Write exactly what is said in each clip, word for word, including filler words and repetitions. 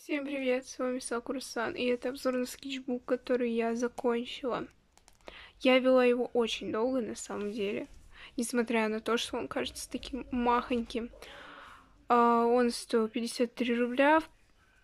Всем привет, с вами Сакура-сан, и это обзор на скетчбук, который я закончила. Я вела его очень долго, на самом деле, несмотря на то, что он кажется таким махоньким. А, он стоил пятьдесят три рубля в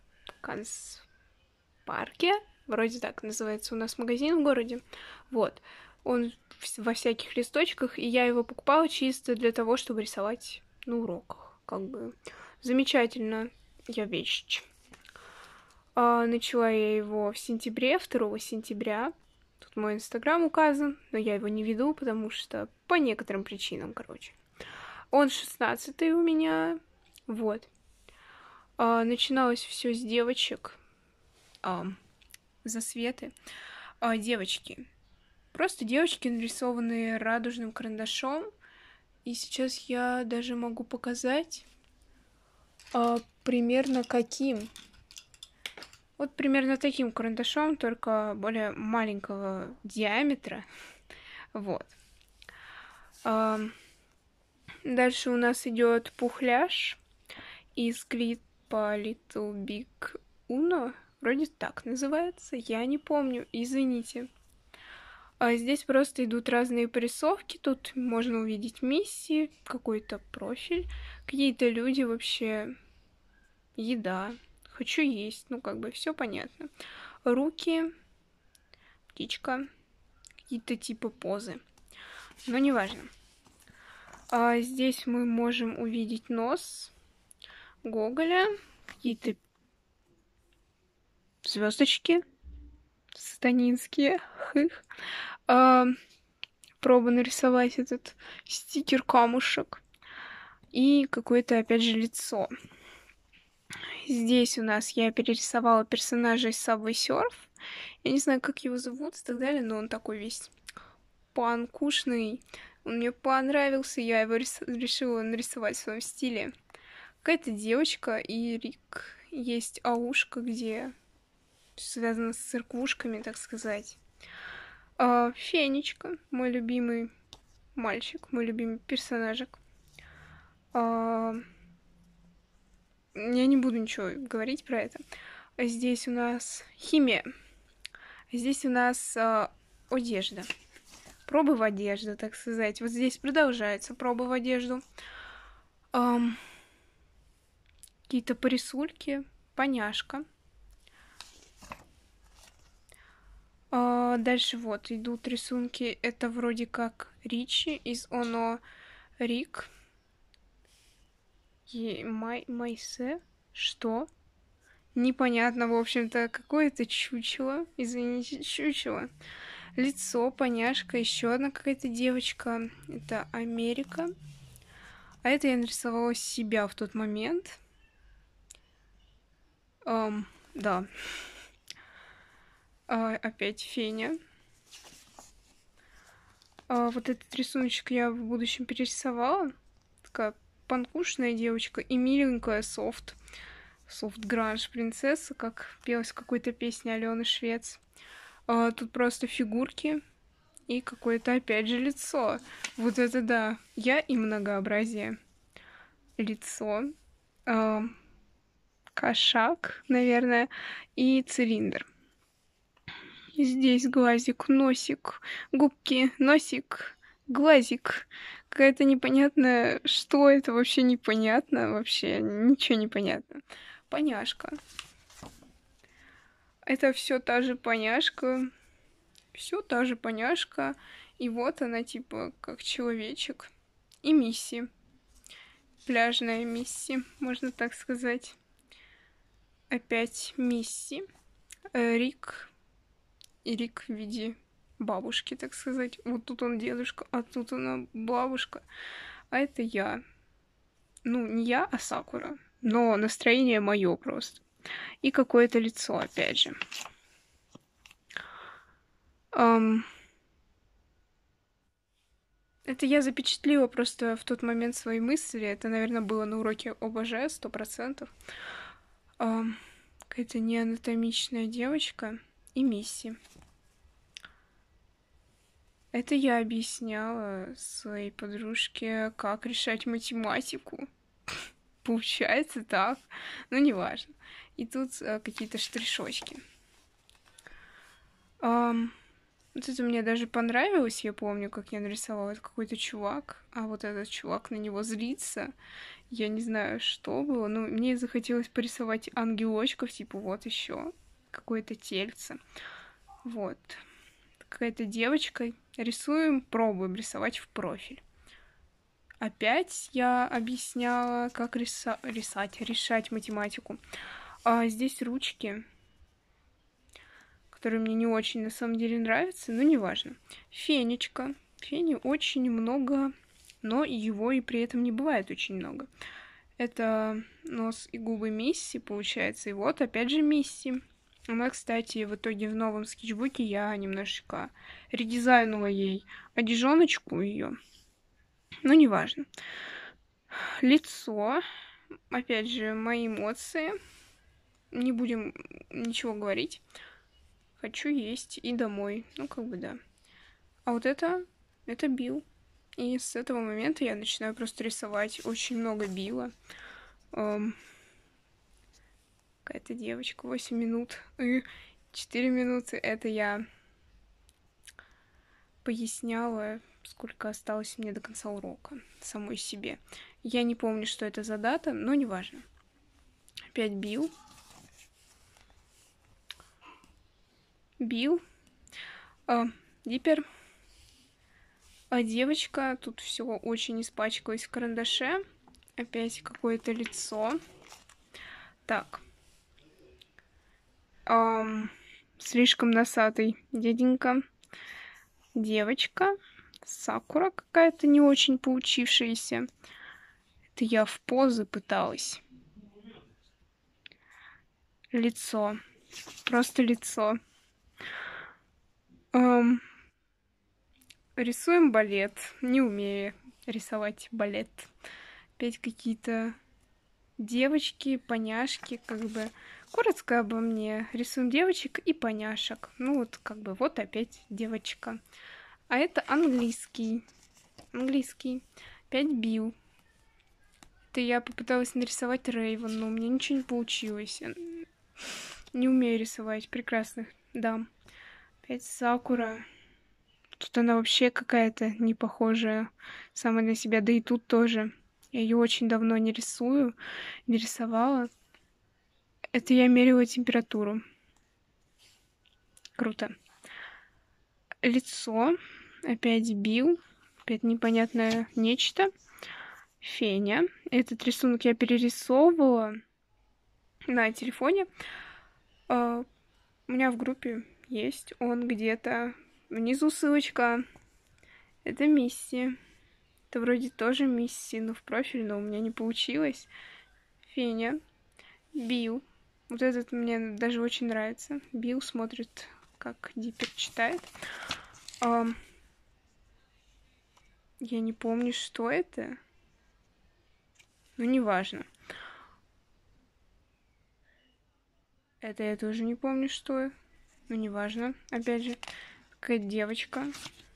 Канцпарке, вроде так называется у нас магазин в городе. Вот, он во всяких листочках, и я его покупала чисто для того, чтобы рисовать на уроках. Как бы замечательно, я вещь. А, начала я его в сентябре, второго сентября. Тут мой инстаграм указан, но я его не веду, потому что по некоторым причинам, короче. Он шестнадцатый у меня, вот. А, начиналось все с девочек. А, засветы. А, девочки. Просто девочки, нарисованные радужным карандашом. И сейчас я даже могу показать а, примерно каким. Вот примерно таким карандашом, только более маленького диаметра. Вот. А, дальше у нас идет пухляж из клипа Little Big Uno. Вроде так называется. Я не помню, извините. А здесь просто идут разные порисовки. Тут можно увидеть миссии, какой-то профиль, какие-то люди вообще, еда. Хочу есть, ну как бы все понятно. Руки, птичка, какие-то типа позы, но неважно. А здесь мы можем увидеть нос Гоголя, какие-то звездочки сатанинские. А, проба нарисовать этот стикер камушек и какое-то опять же лицо. Здесь у нас я перерисовала персонажа из Subway Surf. Я не знаю, как его зовут и так далее, но он такой весь панкушный. Он мне понравился, я его рис... решила нарисовать в своем стиле. Какая-то девочка и Рик. Есть аушка, где связано с церквушками, так сказать. А, Фенечка, мой любимый мальчик, мой любимый персонажик. А... Я не буду ничего говорить про это. Здесь у нас химия. Здесь у нас э, одежда. Пробы в одежду, так сказать. Вот здесь продолжается пробы в одежду. Эм, какие-то порисульки. Поняшка. Э, дальше вот идут рисунки. Это вроде как Ричи из Оно Рик. Май, Майсе? Что? Непонятно, в общем-то, какое-то чучело. Извините, чучело. Лицо, поняшка, еще одна какая-то девочка. Это Америка. А это я нарисовала себя в тот момент. Um, да. А, опять Феня. А, вот этот рисуночек я в будущем перерисовала. Такая панкушная девочка и миленькая софт. Софт-гранж принцесса, как пелось в какой-то песне Алены Швец. А, тут просто фигурки и какое-то опять же лицо. Вот это да. Я и многообразие. Лицо. А, кошак, наверное. И цилиндр. Здесь глазик, носик, губки, носик, глазик. Какая-то непонятная... Что это вообще непонятно? Вообще ничего не понятно. Поняшка. Это все та же поняшка. Все та же поняшка. И вот она, типа, как человечек. И Мисси. Пляжная Мисси, можно так сказать. Опять Мисси. Рик. И Рик в виде бабушки, так сказать. Вот тут он дедушка, а тут она бабушка. А это я. Ну, не я, а Сакура. Но настроение мое просто. И какое-то лицо, опять же. Um, это я запечатлила просто в тот момент свои мысли. Это, наверное, было на уроке ОБЖ, сто процентов. Um, какая-то неанатомичная девочка и Мисси. Это я объясняла своей подружке, как решать математику. получается так, ну, неважно. И тут а, какие-то штришочки. Um, вот это мне даже понравилось, я помню, как я нарисовала. Это какой-то чувак, а вот этот чувак на него злится. Я не знаю, что было, но мне захотелось порисовать ангелочков, типа вот еще какое-то тельце. Вот. Какая-то девочка. Рисуем, пробуем рисовать в профиль. Опять я объясняла, как риса... рисать, решать математику. А здесь ручки, которые мне не очень на самом деле нравятся, но неважно. Фенечка. Фени очень много, но его и при этом не бывает очень много. Это нос и губы Мисси, получается. И вот опять же Мисси. Она, кстати, в итоге в новом скетчбуке я немножечко редизайнула ей одежоночку ее. Но неважно. Лицо. Опять же, мои эмоции. Не будем ничего говорить. Хочу есть и домой. Ну, как бы да. А вот это, это Билл. И с этого момента я начинаю просто рисовать очень много Билла. Эм, какая-то девочка, восемь минут. И четыре минуты это я поясняла, сколько осталось мне до конца урока самой себе. Я не помню, что это за дата, но неважно. Опять Билл. Билл. А, Диппер. А девочка, тут все очень испачкалось в карандаше. Опять какое-то лицо. Так. Ам, слишком носатый дяденька. Девочка. Сакура какая-то не очень получившаяся. Это я в позы пыталась. Лицо. Просто лицо. Ам, рисуем балет. Не умею рисовать балет. Опять какие-то девочки, поняшки, как бы. Коротко обо мне. Рисуем девочек и поняшек. Ну вот, как бы, вот опять девочка. А это английский. Английский. Опять Билл. Это я попыталась нарисовать Рейвен, но у меня ничего не получилось. Не умею рисовать прекрасных дам. Опять Сакура. Тут она вообще какая-то не похожая сама на себя. Да и тут тоже. Я ее очень давно не рисую. Не рисовала. Это я мерила температуру. Круто. Лицо. Опять Билл. Опять непонятное нечто. Феня. Этот рисунок я перерисовывала на телефоне. Uh, у меня в группе есть. Он где-то внизу ссылочка. Это Мисси. Это вроде тоже Мисси, но в профиль, но у меня не получилось. Феня. Билл. Вот этот мне даже очень нравится. Билл смотрит, как Диппер читает. Uh, я не помню, что это. Но неважно. Это я тоже не помню, что. Но неважно. Опять же, какая девочка.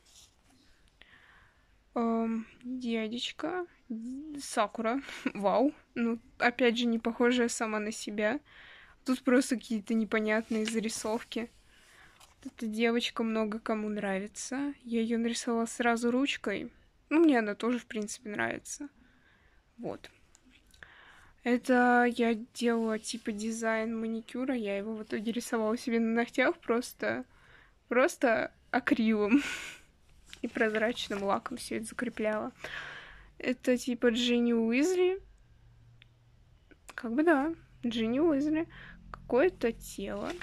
Эм, дядечка. Сакура. Вау. Ну, опять же, не похожая сама на себя. Тут просто какие-то непонятные зарисовки. Эта девочка много кому нравится. Я ее нарисовала сразу ручкой. Ну, мне она тоже, в принципе, нравится. Вот. Это я делала типа дизайн маникюра, я его в итоге рисовала себе на ногтях просто, просто акрилом и прозрачным лаком все это закрепляла. Это типа Джинни Уизли. Как бы да, Джинни Уизли. Какое-то тело.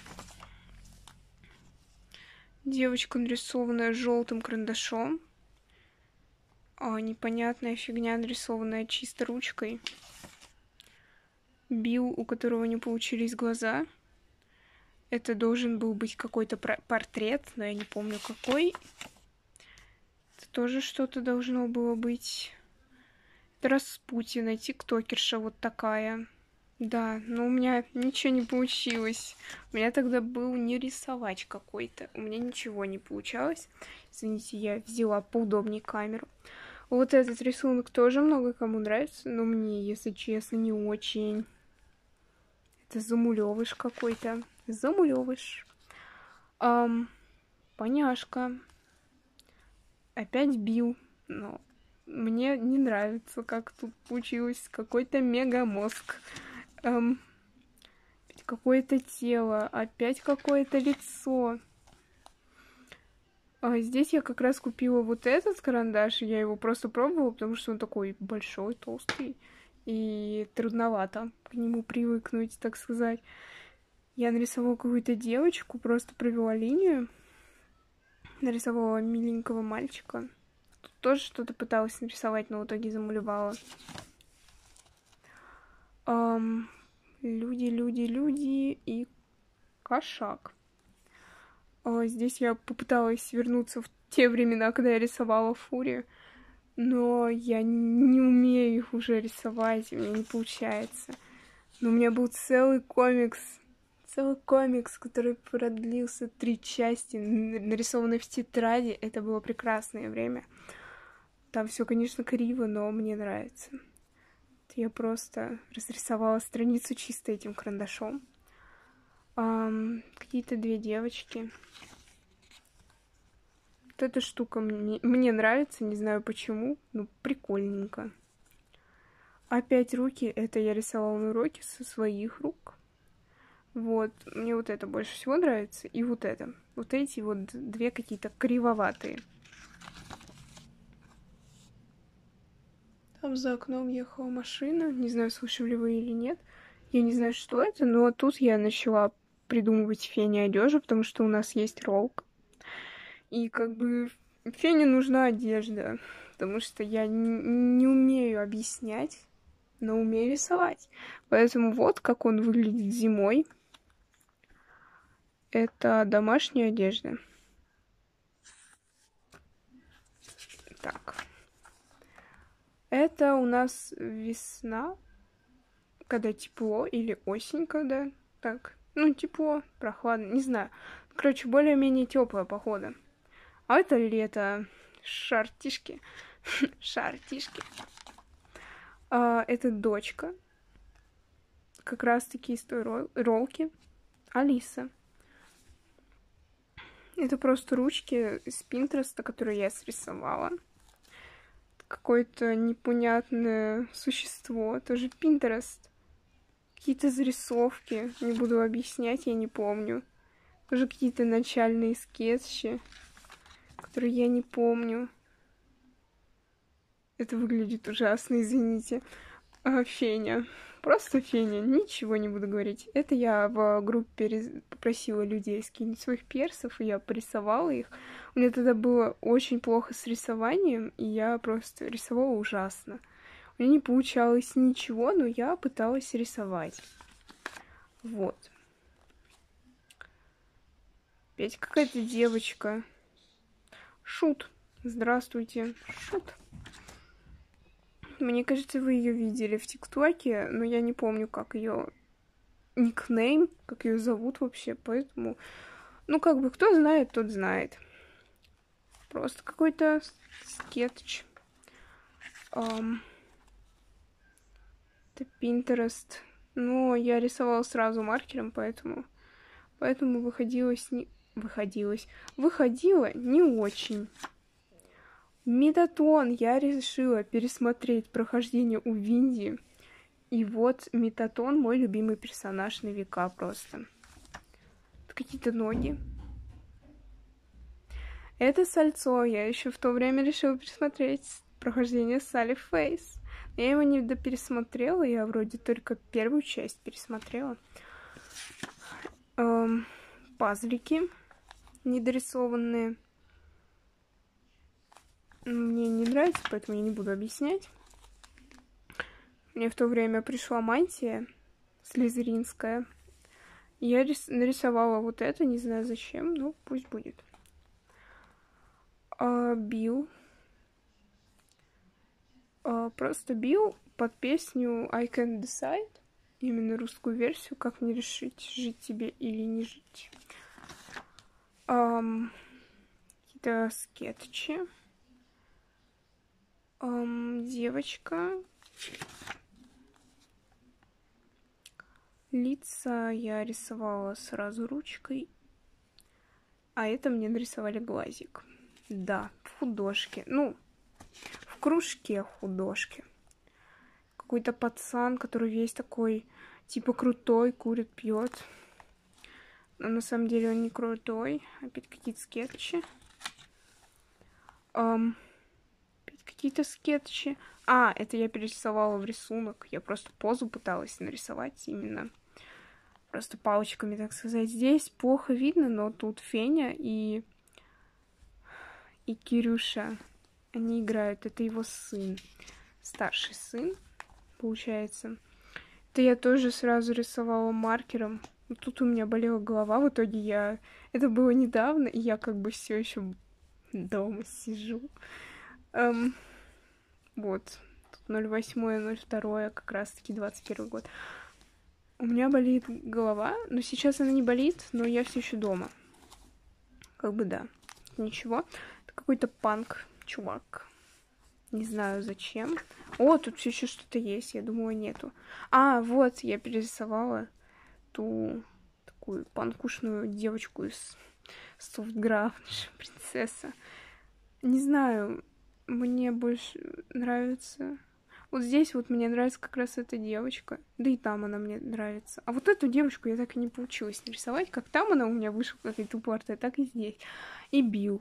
Девочка, нарисованная желтым карандашом. А, непонятная фигня, нарисованная чисто ручкой. Билл, у которого не получились глаза. Это должен был быть какой-то портрет, но я не помню какой. Это тоже что-то должно было быть. Это Распутина, тиктокерша вот такая. Да, но у меня ничего не получилось. У меня тогда был не рисовать какой-то. У меня ничего не получалось. Извините, я взяла поудобнее камеру. Вот этот рисунок тоже много кому нравится, но мне, если честно, не очень. Это замулёвыш какой-то. Замулёвыш. Ам, поняшка. Опять Билл. Но мне не нравится, как тут получилось. Какой-то мегамозг. Ам, какое-то тело. Опять какое-то лицо. А здесь я как раз купила вот этот карандаш. Я его просто пробовала, потому что он такой большой, толстый. И трудновато к нему привыкнуть, так сказать. Я нарисовала какую-то девочку, просто провела линию. Нарисовала миленького мальчика. Тут тоже что-то пыталась нарисовать, но в итоге замалевала. Эм, люди, люди, люди и кошак. Э, здесь я попыталась вернуться в те времена, когда я рисовала Фури. Но я не умею их уже рисовать, у меня не получается. Но у меня был целый комикс, целый комикс, который продлился три части, нарисованный в тетради. Это было прекрасное время. Там все, конечно, криво, но мне нравится. Я просто разрисовала страницу чисто этим карандашом. Um, какие-то две девочки. Вот эта штука мне, мне нравится, не знаю почему, но прикольненько. Опять руки, это я рисовала на уроке со своих рук. Вот, мне вот это больше всего нравится, и вот это. Вот эти вот две какие-то кривоватые. Там за окном ехала машина, не знаю, слышали вы или нет. Я не знаю, что это, но тут я начала придумывать Фене одежду, потому что у нас есть ролк. И как бы Фене нужна одежда, потому что я не умею объяснять, но умею рисовать. Поэтому вот как он выглядит зимой. Это домашняя одежда. Так. Это у нас весна, когда тепло, или осень, когда так. Ну, тепло, прохладно, не знаю. Короче, более-менее теплая погода. А это лето. Шартишки. Шартишки. А, это дочка. Как раз-таки из той рол- ролки. Алиса. Это просто ручки из Пинтереста, которые я срисовала. Какое-то непонятное существо. Тоже Пинтерест. Какие-то зарисовки. Не буду объяснять, я не помню. Тоже какие-то начальные скетчи, которые я не помню. Это выглядит ужасно, извините. А, Феня. Просто Феня. Ничего не буду говорить. Это я в группе попросила людей скинуть своих персов, и я порисовала их. У меня тогда было очень плохо с рисованием, и я просто рисовала ужасно. У меня не получалось ничего, но я пыталась рисовать. Вот. Опять какая-то девочка. Шут. Здравствуйте. Шут. Мне кажется, вы ее видели в ТикТоке, но я не помню, как ее никнейм, как ее зовут вообще, поэтому, ну, как бы, кто знает, тот знает. Просто какой-то скетч. Um, это Pinterest. Но я рисовала сразу маркером, поэтому, поэтому выходилось не... Выходилось. Выходило не очень. Метатон. Я решила пересмотреть прохождение у Винди. И вот Метатон, мой любимый персонаж на века просто. Какие-то ноги. Это Сальцо. Я еще в то время решила пересмотреть прохождение Салли Фейс. Я его не допересмотрела. Я вроде только первую часть пересмотрела. Эм, пазлики недорисованные. Мне не нравится, поэтому я не буду объяснять. Мне в то время пришла мантия слизеринская. Я рис- нарисовала вот это, не знаю зачем, но пусть будет. А, Билл. А, просто Билл под песню I Can't Decide. Именно русскую версию, как мне решить, жить тебе или не жить. Um, какие-то скетчи. Эм, девочка. Лица я рисовала сразу ручкой. А это мне нарисовали глазик. Да, в художке. Ну, в кружке художки. Какой-то пацан, который весь такой, типа, крутой, курит, пьет. Но на самом деле он не крутой. Опять какие-то скетчи. Um, опять какие-то скетчи. А, это я перерисовала в рисунок. Я просто позу пыталась нарисовать именно. Просто палочками, так сказать. Здесь плохо видно, но тут Феня и... и Кирюша. Они играют. Это его сын. Старший сын, получается. Это я тоже сразу рисовала маркером. Тут у меня болела голова. В итоге я... Это было недавно, и я как бы все еще дома сижу. Эм... Вот. Тут ноль восьмое, ноль второе, как раз-таки двадцать первый год. У меня болит голова, но сейчас она не болит, но я все еще дома. Как бы да. Ничего. Это какой-то панк, чувак. Не знаю зачем. О, тут все еще что-то есть, я думала, нету. А, вот, я перерисовала ту такую панкушную девочку из Софтграф, принцесса. Не знаю, мне больше нравится... Вот здесь вот мне нравится как раз эта девочка. Да и там она мне нравится. А вот эту девочку я так и не получилось нарисовать. Как там она у меня вышла, как эта порта, так и здесь. И Билл.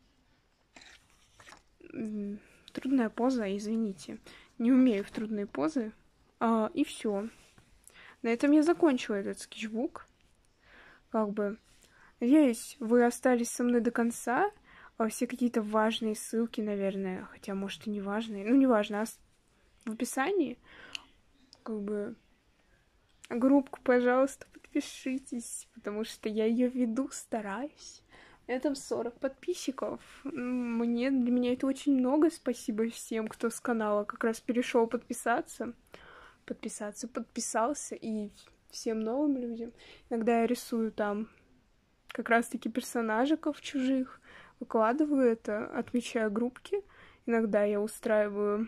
Трудная поза, извините. Не умею в трудные позы. А, и все. На этом я закончила этот скетчбук. Как бы... Надеюсь, вы остались со мной до конца. Все какие-то важные ссылки, наверное. Хотя, может, и не важные. Ну, не важно. В описании, как бы, группку, пожалуйста, подпишитесь, потому что я ее веду, стараюсь. У меня там сорок подписчиков. Мне, для меня это очень много. Спасибо всем, кто с канала как раз перешел подписаться. Подписаться, подписался. И всем новым людям. Иногда я рисую там как раз-таки персонажиков чужих. Выкладываю это, отмечаю группки. Иногда я устраиваю...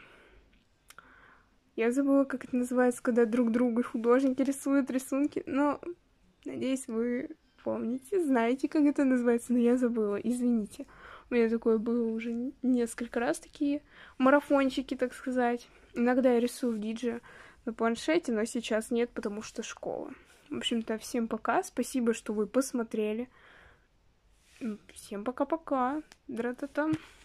Я забыла, как это называется, когда друг друга художники рисуют рисунки. Но, надеюсь, вы помните, знаете, как это называется, но я забыла, извините. У меня такое было уже несколько раз, такие марафончики, так сказать. Иногда я рисую в Диджи на планшете, но сейчас нет, потому что школа. В общем-то, всем пока, спасибо, что вы посмотрели. Всем пока-пока. Дра-та-там.